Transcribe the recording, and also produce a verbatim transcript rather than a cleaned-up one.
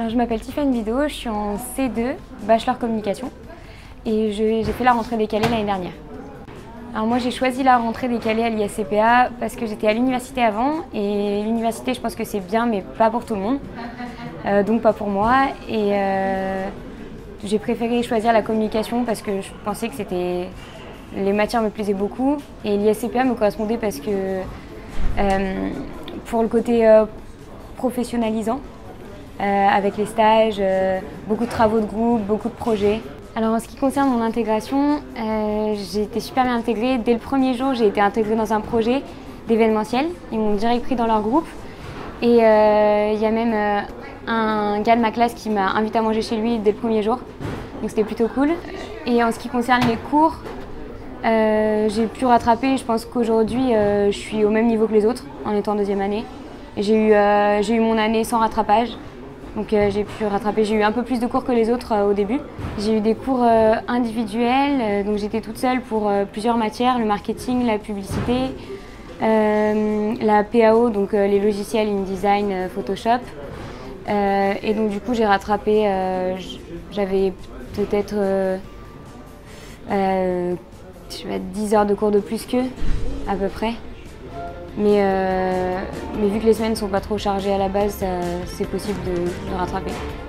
Alors, je m'appelle Tiffany Bido, je suis en C deux, Bachelor Communication, et j'ai fait la rentrée décalée l'année dernière. Alors moi j'ai choisi la rentrée décalée à l'I S C P A parce que j'étais à l'université avant, et l'université je pense que c'est bien mais pas pour tout le monde, euh, donc pas pour moi. Et euh, j'ai préféré choisir la communication parce que je pensais que c'était les matières me plaisaient beaucoup, et l'I S C P A me correspondait parce que euh, pour le côté euh, professionnalisant, euh, avec les stages, euh, beaucoup de travaux de groupe, beaucoup de projets. Alors en ce qui concerne mon intégration, euh, j'ai été super bien intégrée. Dès le premier jour, j'ai été intégrée dans un projet d'événementiel. Ils m'ont direct pris dans leur groupe. Et euh, il y a même euh, un gars de ma classe qui m'a invité à manger chez lui dès le premier jour. Donc c'était plutôt cool. Et en ce qui concerne les cours, euh, j'ai pu rattraper. Je pense qu'aujourd'hui, euh, je suis au même niveau que les autres en étant en deuxième année. J'ai eu, euh, j'ai eu mon année sans rattrapage. Donc euh, j'ai pu rattraper, j'ai eu un peu plus de cours que les autres euh, au début. J'ai eu des cours euh, individuels, euh, donc j'étais toute seule pour euh, plusieurs matières, le marketing, la publicité, euh, la P A O, donc euh, les logiciels InDesign, euh, Photoshop. Euh, et donc du coup j'ai rattrapé, euh, j'avais peut-être euh, euh, dix heures de cours de plus qu'eux, à peu près. Mais, euh, mais vu que les semaines ne sont pas trop chargées à la base, c'est possible de, de rattraper.